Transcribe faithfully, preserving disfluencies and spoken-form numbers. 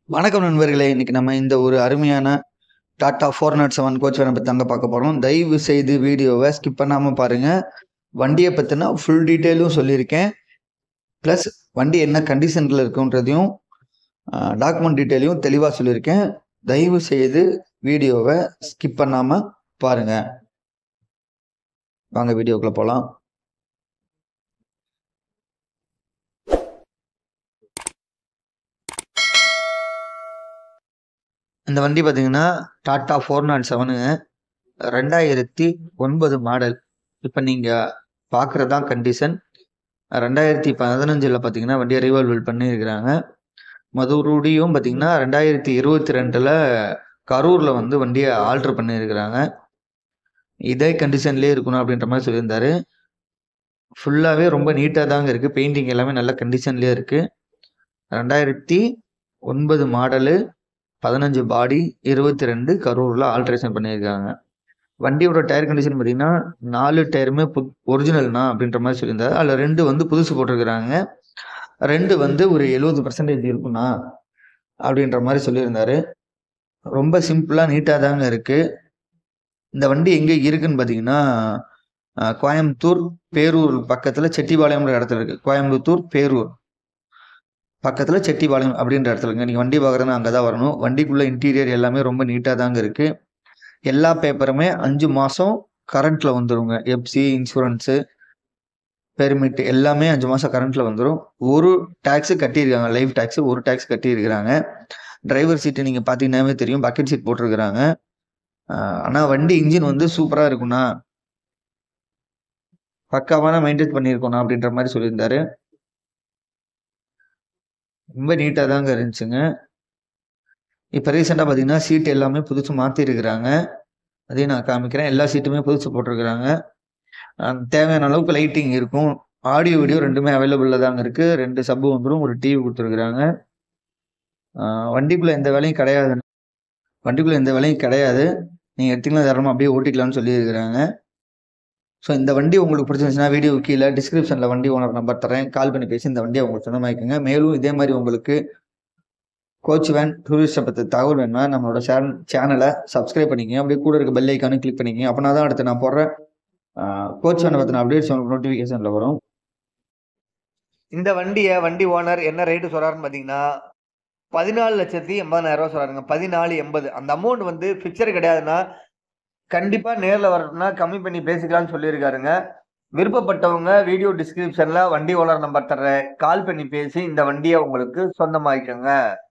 வணக்கம் நண்பர்களே. இன்னைக்கு நம்ம இந்த ஒரு அருமையான Tata four naught seven coach வேனை பற்றி தாங்க பார்க்க போகிறோம். தயவு செய்து வீடியோவை ஸ்கிப் பண்ணாமல் பாருங்கள். வண்டியை பற்றினா ஃபுல் டீட்டெயிலும் சொல்லியிருக்கேன். ப்ளஸ் வண்டி என்ன கண்டிஷனில் இருக்குன்றதையும் டாக்குமெண்ட் டீட்டெயிலையும் தெளிவாக சொல்லியிருக்கேன். தயவு செய்து வீடியோவை ஸ்கிப் பண்ணாமல் பாருங்கள். வாங்க வீடியோக்குள்ளே போகலாம். இந்த வண்டி பார்த்தீங்கன்னா டாடா ஃபோர் நாட் செவனுங்க, ரெண்டாயிரத்தி ஒன்பது மாடல். இப்போ நீங்கள் பார்க்குறது தான் கண்டிஷன். ரெண்டாயிரத்தி பதினஞ்சில் பார்த்தீங்கன்னா வண்டியை ரீவால்வல் பண்ணியிருக்கிறாங்க. மதுரூடியும் பார்த்தீங்கன்னா ரெண்டாயிரத்தி இருபத்தி ரெண்டில் கரூரில் வந்து வண்டியை ஆல்ட்ரு பண்ணியிருக்கிறாங்க. இதே கண்டிஷன்லேயே இருக்கணும் அப்படின்ற மாதிரி சொல்லியிருந்தாரு. ஃபுல்லாகவே ரொம்ப நீட்டாக தாங்க இருக்குது. பெயிண்டிங் எல்லாமே நல்ல கண்டிஷன்லேயே இருக்குது. ரெண்டாயிரத்தி ஒன்பது மாடலு, பதினஞ்சு பாடி, இருபத்தி ரெண்டு கரூரில் ஆல்ட்ரேஷன் பண்ணியிருக்காங்க. வண்டியோட டயர் கண்டிஷன் பார்த்தீங்கன்னா நாலு டயருமே பு ஒரிஜினல்னா அப்படின்ற மாதிரி சொல்லியிருந்தாரு. அதில் ரெண்டு வந்து புதுசு போட்டிருக்கிறாங்க. ரெண்டு வந்து ஒரு எழுபது பர்சன்டேஜ் இருக்குண்ணா அப்படின்ற மாதிரி சொல்லியிருந்தாரு. ரொம்ப சிம்பிளாக நீட்டாக தாங்க இருக்குது. இந்த வண்டி எங்கே இருக்குன்னு பார்த்தீங்கன்னா கோயம்புத்தூர் பேரூர் பக்கத்தில் செட்டிபாளையம்ன்ற இடத்துல இருக்குது. கோயம்புத்தூர் பேரூர் பக்கத்தில் செட்டிபாளையம் அப்படின்ற இடத்துல இருக்குங்க. நீங்கள் வண்டி பார்க்குறதுனா அங்கே தான் வரணும். வண்டிக்குள்ளே இன்டீரியர் எல்லாமே ரொம்ப நீட்டாக தாங்க இருக்குது. எல்லா பேப்பருமே அஞ்சு மாதம் கரண்ட்டில் வந்துடுங்க. எஃப்சி, இன்சூரன்ஸு, பெர்மிட் எல்லாமே அஞ்சு மாதம் கரண்ட்டில் வந்துடும். ஒரு டேக்ஸு கட்டியிருக்காங்க, லைஃப் டேக்ஸு ஒரு டேக்ஸ் கட்டியிருக்கிறாங்க. டிரைவர் சீட்டு நீங்கள் பார்த்தீங்கன்னாவே தெரியும், பக்கெட் சீட் போட்டிருக்கிறாங்க. ஆனால் வண்டி இன்ஜின் வந்து சூப்பராக இருக்குண்ணா, பக்காவான மெயின்டைன் பண்ணியிருக்கோண்ணா அப்படின்ற மாதிரி சொல்லியிருந்தாரு. ரொம்ப நீட்டாக தாங்க இருந்துச்சுங்க. இப்போ ரீசெண்டாக பார்த்தீங்கன்னா சீட்டு எல்லாமே புதுசு மாற்றிருக்கிறாங்க. அதையும் நான் காமிக்கிறேன். எல்லா சீட்டுமே புதுசு போட்டிருக்கிறாங்க. தேவையான அளவுக்கு லைட்டிங் இருக்கும். ஆடியோ வீடியோ ரெண்டுமே அவைலபிளில் தாங்க இருக்குது. ரெண்டு சப்பு வந்துடும், ஒரு டிவி கொடுத்துருக்குறாங்க. வண்டிக்குள்ளே எந்த வேலையும் கிடையாது. வண்டிக்குள்ளே எந்த வேலையும் கிடையாது. நீங்கள் எடுத்துக்கலாம், தரமாக அப்படியே ஓட்டிக்கலாம்னு சொல்லியிருக்கிறாங்க. ஸோ இந்த வண்டி உங்களுக்கு பிடிச்சிருந்துச்சுன்னா வீடியோ கீழே டிஸ்கிரிப்ஷனில் வண்டி ஓனர் நம்பர் தரேன். கால் பண்ணி பேசி இந்த வண்டியை உங்களுக்கு சொந்தமாக்கிக்கோங்க. மேலும் இதே மாதிரி உங்களுக்கு கோச் வேன் டூரிஸ்ட்டை பற்றி தகவல் வேணும்னா நம்மளோட சேனல் சேனலை சப்ஸ்கிரைப் பண்ணிக்கங்க. அப்படியே கூட இருக்க பெல் ஐக்கானு கிளிக் பண்ணிக்கங்க. அப்படின்னா தான் அடுத்து நான் போடுற கோச் வேனை பற்றின அப்டேட்ஸ் உங்களுக்கு நோட்டிஃபிகேஷனில் வரும். இந்த வண்டியை வண்டி ஓனர் என்ன ரேட்டு சொல்கிறாருன்னு பார்த்தீங்கன்னா பதினாலு லட்சத்தி எண்பதாயிரம் ரூபா சொல்கிறாருங்க. பதினாலு எண்பது அந்த அமௌண்ட் வந்து ஃபிக்சர் கிடையாதுன்னா கண்டிப்பாக நேரில் வரணும்னா கம்மி பண்ணி பேசிக்கலாம்னு சொல்லியிருக்காருங்க. விருப்பப்பட்டவங்க வீடியோ டிஸ்கிரிப்ஷனில் வண்டி ஓனர் நம்பர் தர்றேன், கால் பண்ணி பேசி இந்த வண்டியை உங்களுக்கு சொந்தமாக்கிக்கோங்க.